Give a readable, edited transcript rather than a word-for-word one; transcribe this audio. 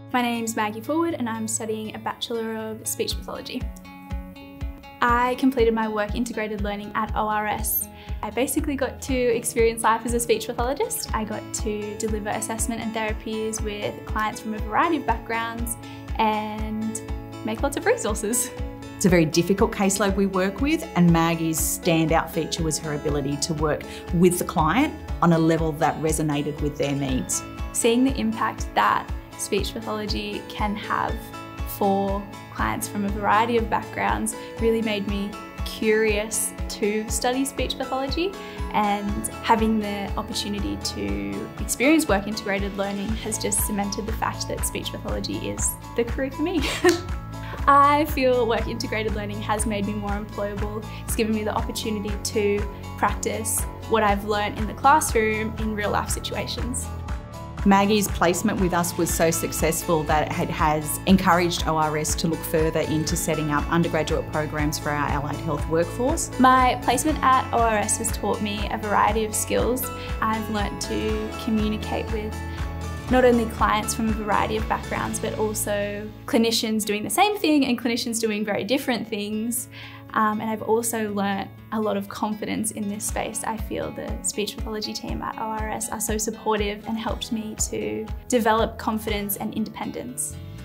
My name's Maggie Fulwood and I'm studying a Bachelor of Speech Pathology. I completed my work integrated learning at ORS. I basically got to experience life as a speech pathologist. I got to deliver assessment and therapies with clients from a variety of backgrounds and make lots of resources. It's a very difficult caseload we work with, and Maggie's standout feature was her ability to work with the client on a level that resonated with their needs. Seeing the impact that speech pathology can have for clients from a variety of backgrounds really made me curious to study speech pathology, and having the opportunity to experience work integrated learning has just cemented the fact that speech pathology is the career for me. I feel work integrated learning has made me more employable. It's given me the opportunity to practice what I've learned in the classroom in real life situations. Maggie's placement with us was so successful that it has encouraged ORS to look further into setting up undergraduate programs for our allied health workforce. My placement at ORS has taught me a variety of skills. I've learnt to communicate with not only clients from a variety of backgrounds, but also clinicians doing the same thing and clinicians doing very different things. And I've also learnt a lot of confidence in this space. I feel the speech pathology team at ORS are so supportive and helped me to develop confidence and independence.